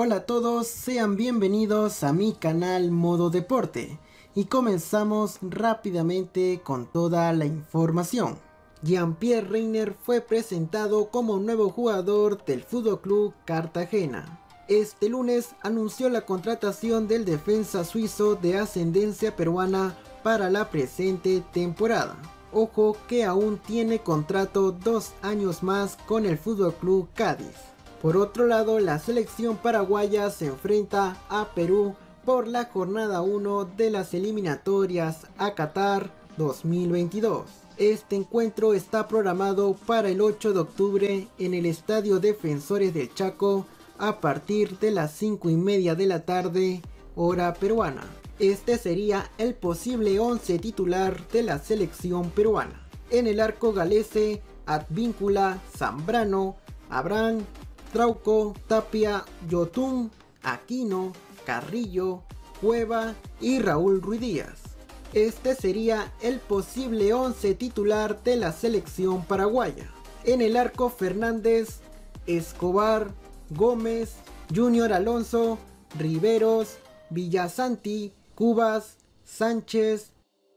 Hola a todos, sean bienvenidos a mi canal Modo Deporte y comenzamos rápidamente con toda la información. Jean-Pierre Reiner fue presentado como nuevo jugador del FC Cartagena. Este lunes anunció la contratación del defensa suizo de ascendencia peruana para la presente temporada. Ojo que aún tiene contrato 2 años más con el FC Cádiz. Por otro lado, la selección paraguaya se enfrenta a Perú por la jornada 1 de las eliminatorias a Qatar 2022. Este encuentro está programado para el 8 de octubre en el Estadio Defensores del Chaco a partir de las 5:30 de la tarde, hora peruana. Este sería el posible 11 titular de la selección peruana. En el arco galese, Advíncula, Zambrano, Abraham, Trauco, Tapia, Yotún, Aquino, Carrillo, Cueva y Raúl Ruiz Díaz. Este sería el posible 11 titular de la selección paraguaya. En el arco Fernández, Escobar, Gómez, Junior Alonso, Riveros, Villasanti, Cubas, Sánchez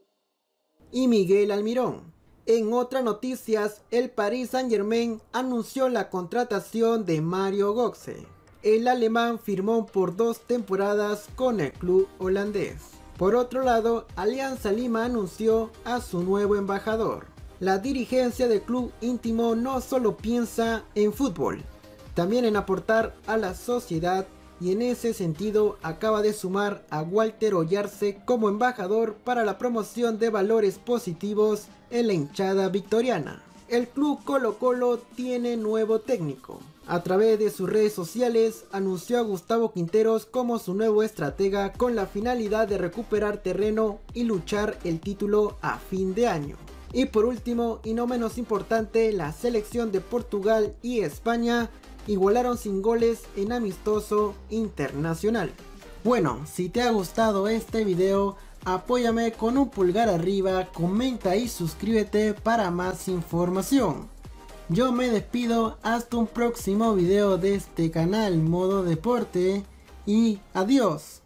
y Miguel Almirón. En otras noticias, el Paris Saint-Germain anunció la contratación de Mario Götze. El alemán firmó por 2 temporadas con el club holandés. Por otro lado, Alianza Lima anunció a su nuevo embajador. La dirigencia del club íntimo no solo piensa en fútbol, también en aportar a la sociedad, y en ese sentido acaba de sumar a Walter Oyarce como embajador para la promoción de valores positivos en la hinchada victoriana. El club Colo-Colo tiene nuevo técnico. A través de sus redes sociales anunció a Gustavo Quinteros como su nuevo estratega con la finalidad de recuperar terreno y luchar el título a fin de año. Y por último y no menos importante, la selección de Portugal y España igualaron sin goles en amistoso internacional. Bueno, si te ha gustado este video, apóyame con un pulgar arriba, comenta y suscríbete para más información. Yo me despido hasta un próximo video de este canal Modo Deporte y adiós.